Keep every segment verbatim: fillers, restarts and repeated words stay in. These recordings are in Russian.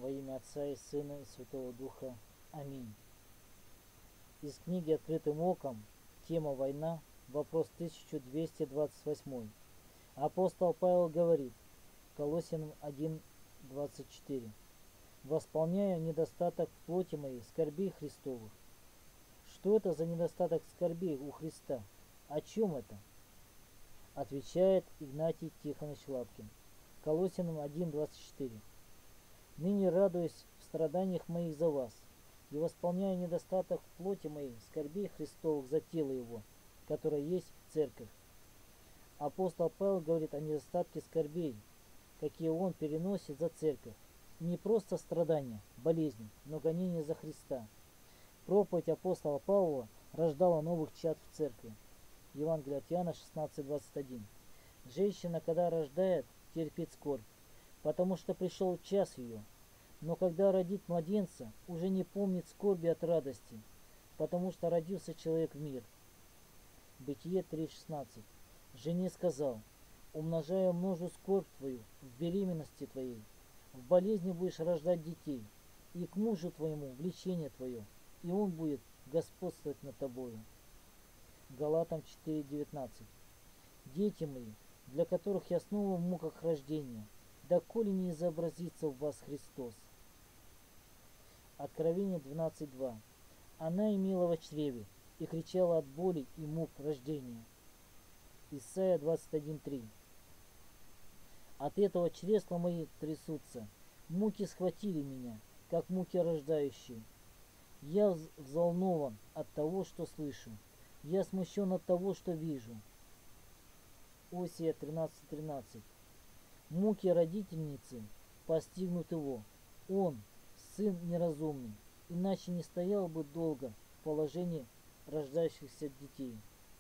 Во имя Отца и Сына и Святого Духа. Аминь. Из книги «Открытым оком», тема «Война», вопрос тысяча двести двадцать восемь. Апостол Павел говорит, Колоссянам один двадцать четыре: «Восполняю недостаток в плоти моей скорбей Христовых». Что это за недостаток скорбей у Христа? О чем это? Отвечает Игнатий Тихонович Лапкин. Колоссянам один двадцать четыре. «Ныне радуюсь в страданиях моих за вас, и восполняю недостаток в плоти моей скорбей Христовых за тело Его, которое есть церковь». Апостол Павел говорит о недостатке скорбей, какие он переносит за церковь. Не просто страдания, болезни, но гонения за Христа. Проповедь апостола Павла рождала новых чад в церкви. Евангелие от Иоанна шестнадцать двадцать один. Женщина, когда рождает, терпит скорбь, потому что пришел час ее. Но когда родит младенца, уже не помнит скорби от радости, потому что родился человек в мир. Бытие три шестнадцать. Жене сказал: умножая множу скорбь твою в беременности твоей, в болезни будешь рождать детей, и к мужу твоему влечение твое, и он будет господствовать над тобою. Галатам четыре девятнадцать. Дети мои, для которых я снова в муках рождения, доколе не изобразится в вас Христос. Откровение двенадцать два. Она имела во чреве и кричала от боли и мук рождения. Исайя двадцать один три. От этого чресла мои трясутся, муки схватили меня, как муки рождающие. Я взволнован от того, что слышу, я смущен от того, что вижу. Осия тринадцать тринадцать. Муки родительницы постигнут его, он, сын неразумный, иначе не стоял бы долго в положении рождающихся детей.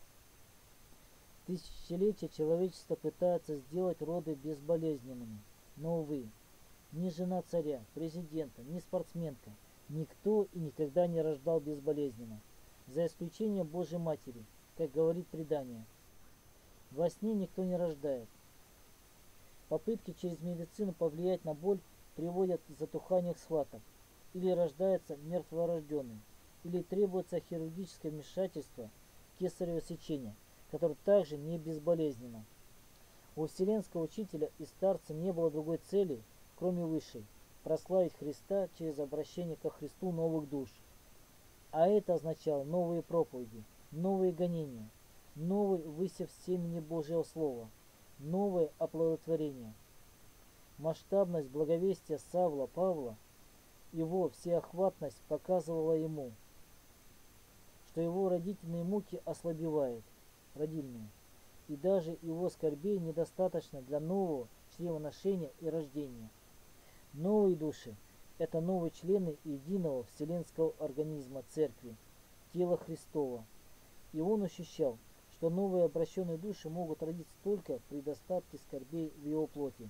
Тысячелетия человечество пытается сделать роды безболезненными, но, увы, ни жена царя, президента, ни спортсменка, никто и никогда не рождал безболезненно, за исключением Божьей Матери, как говорит предание. Во сне никто не рождает. Попытки через медицину повлиять на боль приводят к затуханию схваток, или рождается мертворожденный, или требуется хирургическое вмешательство, кесарево сечение, которое также не безболезненно. У вселенского учителя и старца не было другой цели, кроме высшей – прославить Христа через обращение ко Христу новых душ. А это означало новые проповеди, новые гонения, новый высев семени Божьего Слова, новое оплодотворение. Масштабность благовестия Савла Павла, его всеохватность показывала ему, что его родительные муки ослабевают, родильные, и даже его скорбей недостаточно для нового чревоношения и рождения. Новые души – это новые члены единого вселенского организма Церкви, тела Христова. И он ощущал, что новые обращенные души могут родиться только при достатке скорбей в его плоти.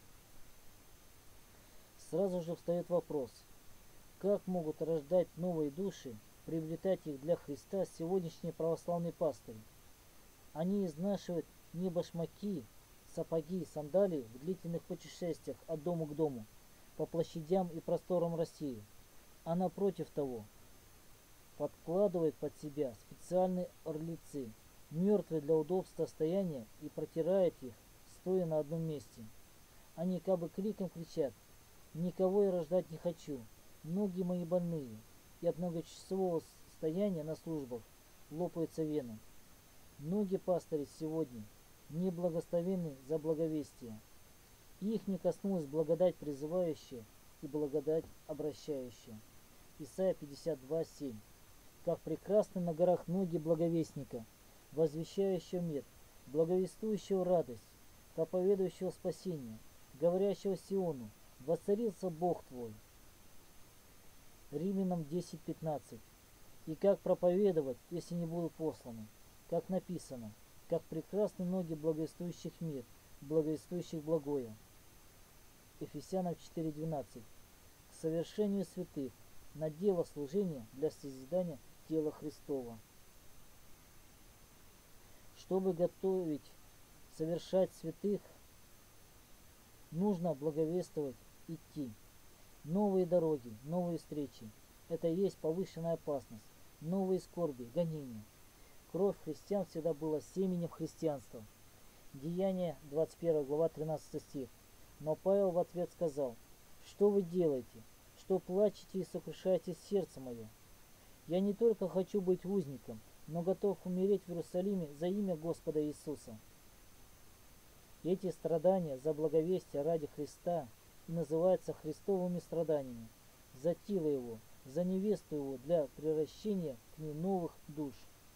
Сразу же встает вопрос, как могут рождать новые души, приобретать их для Христа сегодняшние православные пастыри? Они изнашивают не башмаки, сапоги, сандалии в длительных путешествиях от дома к дому, по площадям и просторам России, а напротив того, подкладывает под себя специальные орлицы, мертвые для удобства стояния, и протирает их, стоя на одном месте. Они как бы криком кричат: «Никого я рождать не хочу, ноги мои больные», и от многочасового стояния на службах лопаются вены. Многие пастыри сегодня не благословенны за благовестие. Их не коснулась благодать призывающая и благодать обращающая. Исайя пятьдесят два семь. Как прекрасны на горах ноги благовестника, возвещающего мир, благовествующего радость, проповедующего спасение, говорящего Сиону: воцарился Бог твой. Римлянам десять пятнадцать. И как проповедовать, если не будут посланы? Как написано: как прекрасны ноги благовествующих мир, благовествующих благое. Ефесянам четыре двенадцать. К совершению святых, на дело служения для созидания тела Христова. Чтобы готовить, совершать святых, нужно благовествовать, идти. Новые дороги, новые встречи. Это и есть повышенная опасность. Новые скорби, гонения. Кровь христиан всегда была семенем христианства. Деяния, двадцать первая глава, тринадцатый стих. Но Павел в ответ сказал: «Что вы делаете? Что плачете и сокрушаете сердце мое? Я не только хочу быть узником, но готов умереть в Иерусалиме за имя Господа Иисуса». Эти страдания за благовестие ради Христа и называются христовыми страданиями, за тело Его, за невесту Его, для превращения к ней новых душ.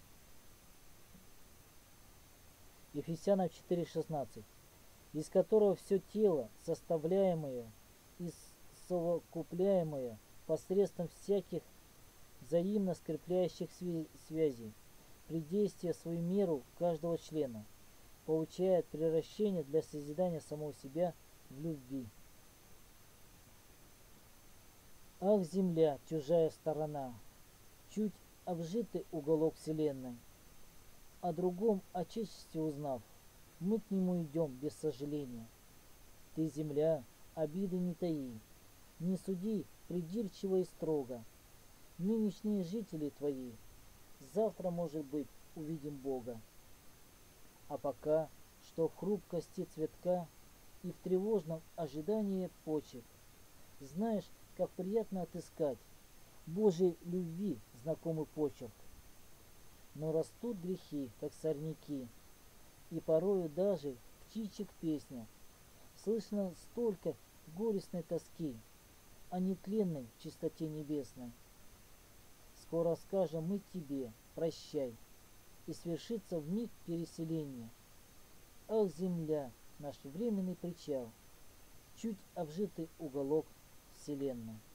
Ефесянам четыре шестнадцать. Из которого все тело, составляемое и совокупляемое посредством всяких взаимно скрепляющих связей, при действии в свою меру каждого члена, получает превращение для созидания самого себя в любви. Ах, земля, чужая сторона, чуть обжитый уголок вселенной, о другом отечестве узнав, мы к нему идем без сожаления. Ты, земля, обиды не таи, не суди придирчиво и строго. Нынешние жители твои, завтра, может быть, увидим Бога. А пока, что в хрупкости цветка и в тревожном ожидании почек, знаешь, как приятно отыскать Божьей любви знакомый почерк. Но растут грехи, как сорняки, и порою даже в птичьих песнях слышно столько горестной тоски о нетленной чистоте небесной. Скоро скажем мы тебе прощай, и свершится вмиг переселение. Ах, земля, наш временный причал, чуть обжитый уголок вселенной.